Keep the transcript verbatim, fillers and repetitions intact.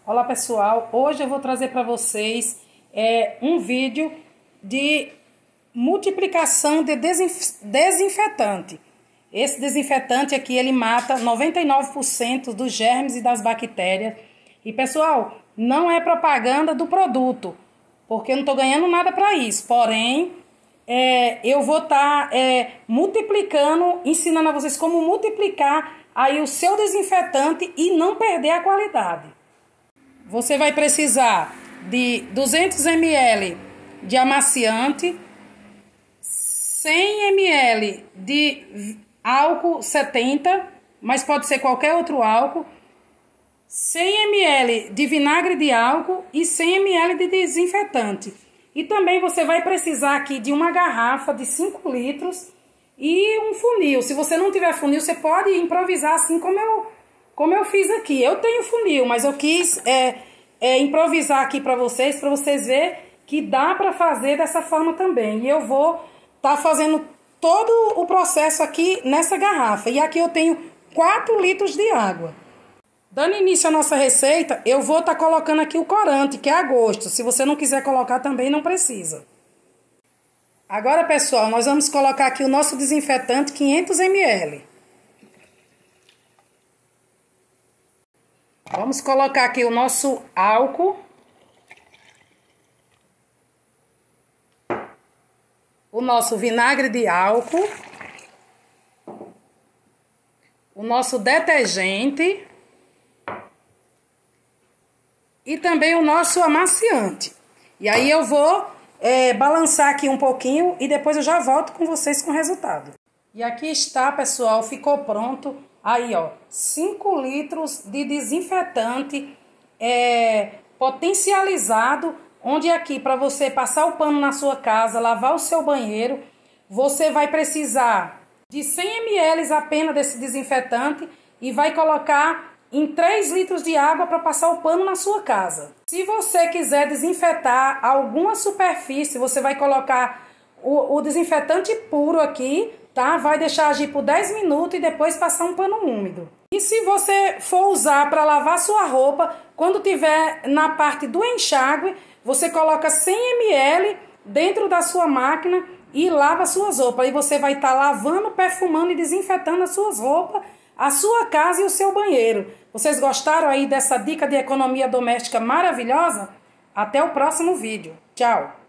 Olá pessoal, hoje eu vou trazer para vocês é, um vídeo de multiplicação de desinf desinfetante. Esse desinfetante aqui ele mata noventa e nove por cento dos germes e das bactérias. E pessoal, não é propaganda do produto, porque eu não estou ganhando nada para isso. Porém, é, eu vou estar tá, é, multiplicando, ensinando a vocês como multiplicar aí o seu desinfetante e não perder a qualidade. Você vai precisar de duzentos mililitros de amaciante, cem mililitros de álcool setenta, mas pode ser qualquer outro álcool, cem mililitros de vinagre de álcool e cem mililitros de desinfetante. E também você vai precisar aqui de uma garrafa de cinco litros e um funil. Se você não tiver funil, você pode improvisar assim como eu, como eu fiz aqui. Eu tenho funil, mas eu quis é, é, improvisar aqui para vocês, para vocês verem que dá para fazer dessa forma também. E eu vou estar tá fazendo todo o processo aqui nessa garrafa. E aqui eu tenho quatro litros de água. Dando início à nossa receita, eu vou estar tá colocando aqui o corante, que é a gosto. Se você não quiser colocar também, não precisa. Agora, pessoal, nós vamos colocar aqui o nosso desinfetante, quinhentos mililitros. Vamos colocar aqui o nosso álcool. O nosso vinagre de álcool. O nosso detergente. E também o nosso amaciante. E aí eu vou é, balançar aqui um pouquinho e depois eu já volto com vocês com o resultado. E aqui está, pessoal, ficou pronto. Aí, ó, cinco litros de desinfetante é, potencializado, onde aqui para você passar o pano na sua casa, lavar o seu banheiro, você vai precisar de cem mililitros apenas desse desinfetante e vai colocar em três litros de água para passar o pano na sua casa. Se você quiser desinfetar alguma superfície, você vai colocar o, o desinfetante puro aqui, tá? Vai deixar agir por dez minutos e depois passar um pano úmido. E se você for usar para lavar sua roupa, quando tiver na parte do enxágue, você coloca cem mililitros dentro da sua máquina e lava suas roupas. Aí você vai estar tá lavando, perfumando e desinfetando as suas roupas, a sua casa e o seu banheiro. Vocês gostaram aí dessa dica de economia doméstica maravilhosa? Até o próximo vídeo. Tchau!